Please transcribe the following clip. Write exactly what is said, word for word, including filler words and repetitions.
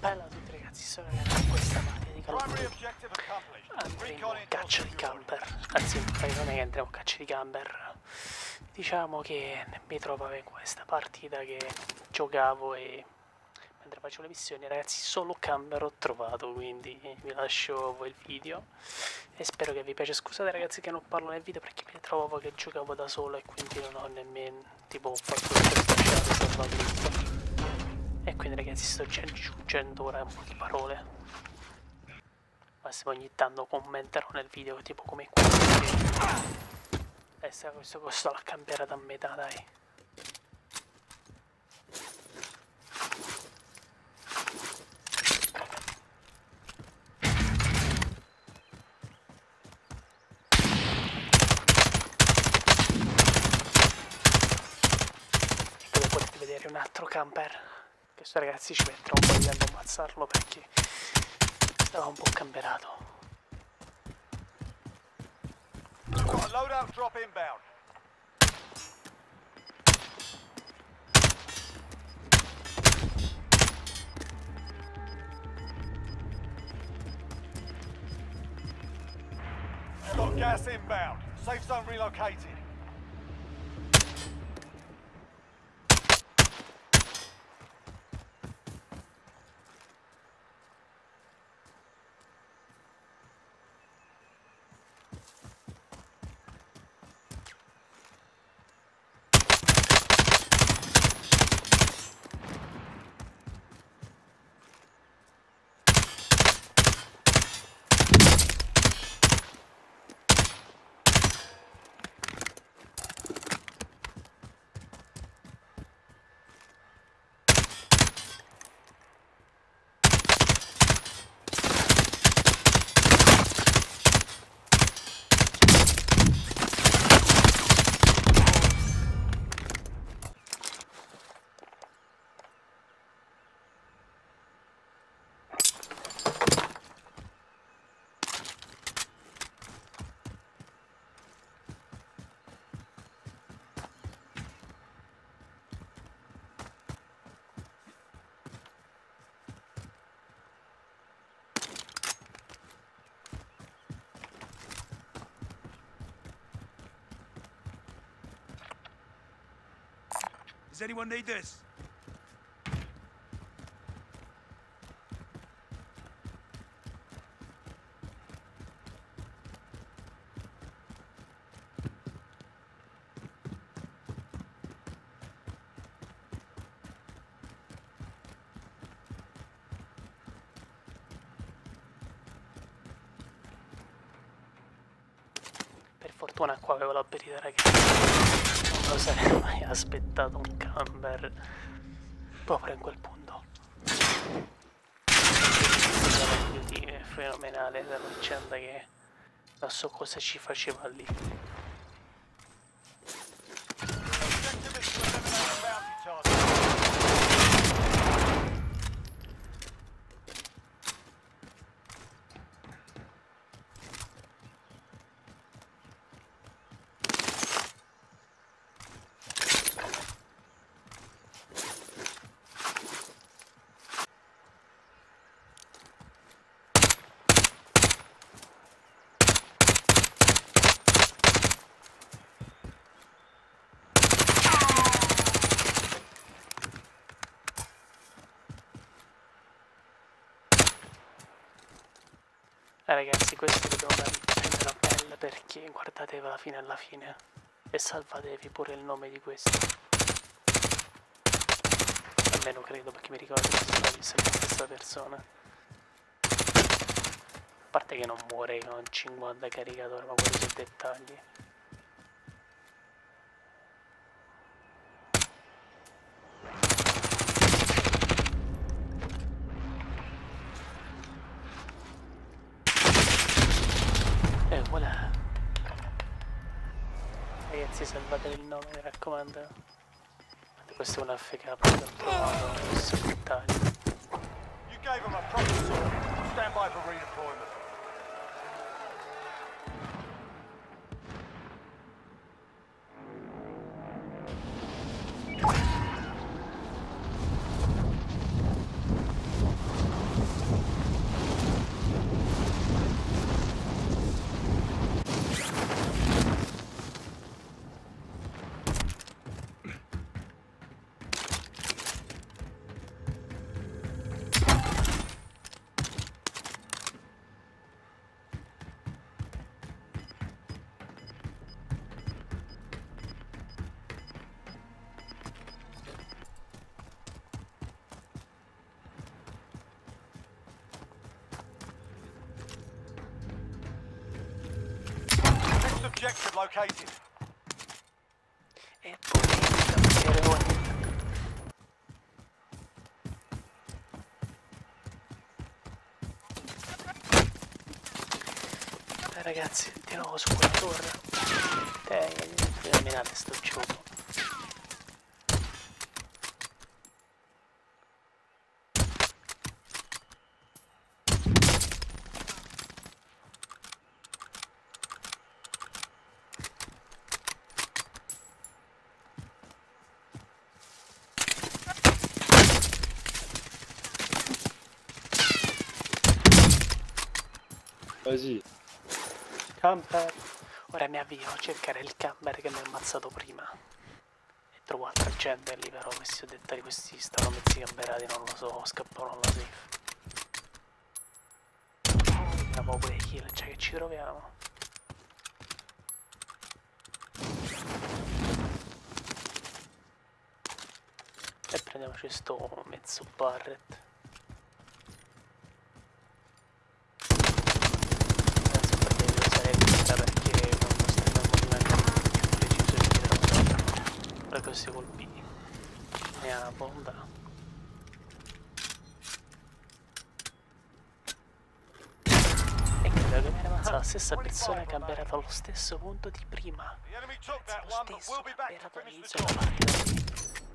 Bella a tutti ragazzi, sono in questa partita di Call of Duty. Andremo a caccia di camper, anzi non è che andremo a caccia di camper, diciamo che mi trovavo in questa partita che giocavo e mentre facevo le missioni ragazzi solo camper ho trovato, quindi vi lascio voi il video e spero che vi piace. Scusate ragazzi che non parlo nel video perché mi trovavo che giocavo da solo e quindi non ho nemmeno tipo fatto questo chat salvato. E quindi ragazzi sto aggiungendo ora un po' di parole. Ma se ogni tanto commenterò nel video tipo come qua. E se questo costo l'ha cambiata a metà dai. E come potete vedere un altro camper. Questo ragazzi ci metterà un po' di tempo a ammazzarlo perché stava un po' camperato. Loadout drop inbound. Got gas inbound. Safe zone relocated. Does anyone need this? Per fortuna qua avevo la berita ragazzi. Non lo sarei mai aspettato un camper proprio in quel punto. È fenomenale la leggenda che non so cosa ci faceva lì. Eh ragazzi, questo dobbiamo prendere la pelle perché guardateva fino alla fine e salvatevi pure il nome di questo. Almeno credo perché mi ricordo che sono la stessa persona. A parte che non muore con cinquanta caricatori, ma quelli sono dettagli. E voilà. Ragazzi salvate il nome, mi raccomando. Questo è un F K che ho trovato, questo dettaglio. You gave him a proper sword. Stand by for redeployment. objective located. E poi camperone. Dai ragazzi, di nuovo su quella torre. Dai, terminate sto gioco. Così. Camper. Ora mi avvio a cercare il camper che mi ha ammazzato prima. E trovo altra gente lì, però questi ho detto, questi stanno mezzi camperati, non lo so, scappano alla safe. Vediamo pure kill, cioè che ci troviamo. E prendiamoci sto mezzo Barret. Perché quando stiamo al movimento più preciso ci vedremo sempre. Ora questi colpi ne ha bomba. E credo che mi era avanzata la stessa persona che ha cambiato allo stesso punto di prima. The enemy took Penso that lo one, but stesso we'll be back to cambiato finish all'inizio the della job. partita.